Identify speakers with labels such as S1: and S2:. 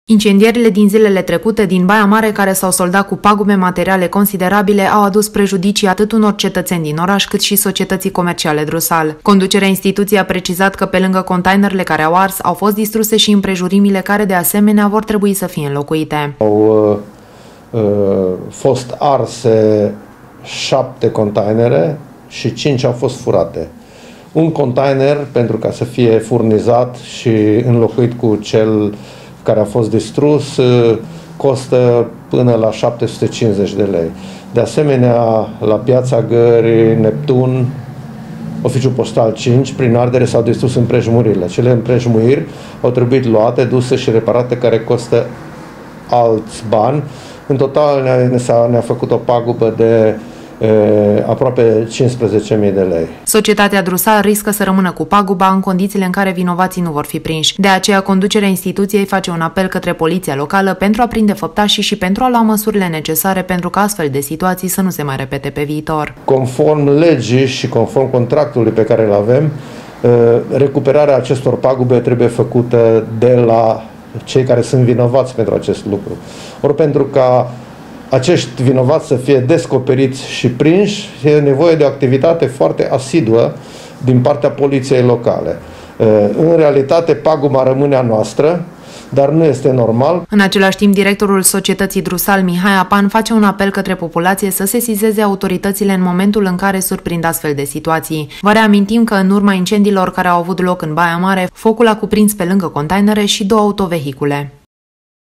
S1: Incendierile din zilele trecute din Baia Mare, care s-au soldat cu pagube materiale considerabile, au adus prejudicii atât unor cetățeni din oraș, cât și societății comerciale Drusal. Conducerea instituției a precizat că pe lângă containerele care au ars, au fost distruse și împrejurimile care de asemenea vor trebui să fie înlocuite.
S2: Au fost arse 7 containere și 5 au fost furate. Un container, pentru ca să fie furnizat și înlocuit cu cel care a fost distrus, costă până la 750 de lei. De asemenea, la Piața Gării, Neptun, Oficiul Postal 5, prin ardere s-au distrus împrejmuirile. Cele împrejmuiri au trebuit luate, duse și reparate, care costă alți bani. În total ne-a făcut o pagubă de aproape 15.000 de lei.
S1: Societatea Drusal riscă să rămână cu paguba în condițiile în care vinovații nu vor fi prinși. De aceea, conducerea instituției face un apel către poliția locală pentru a prinde făptașii și pentru a lua măsurile necesare pentru ca astfel de situații să nu se mai repete pe viitor.
S2: Conform legii și conform contractului pe care îl avem, recuperarea acestor pagube trebuie făcută de la cei care sunt vinovați pentru acest lucru. Ori pentru ca acești vinovați să fie descoperiți și prinși, e nevoie de o activitate foarte asiduă din partea poliției locale. În realitate, paguba rămâne a noastră, dar nu este normal.
S1: În același timp, directorul societății Drusal, Mihai Apan, face un apel către populație să sesizeze autoritățile în momentul în care surprind astfel de situații. Vă reamintim că în urma incendiilor care au avut loc în Baia Mare, focul a cuprins pe lângă containere și 2 autovehicule.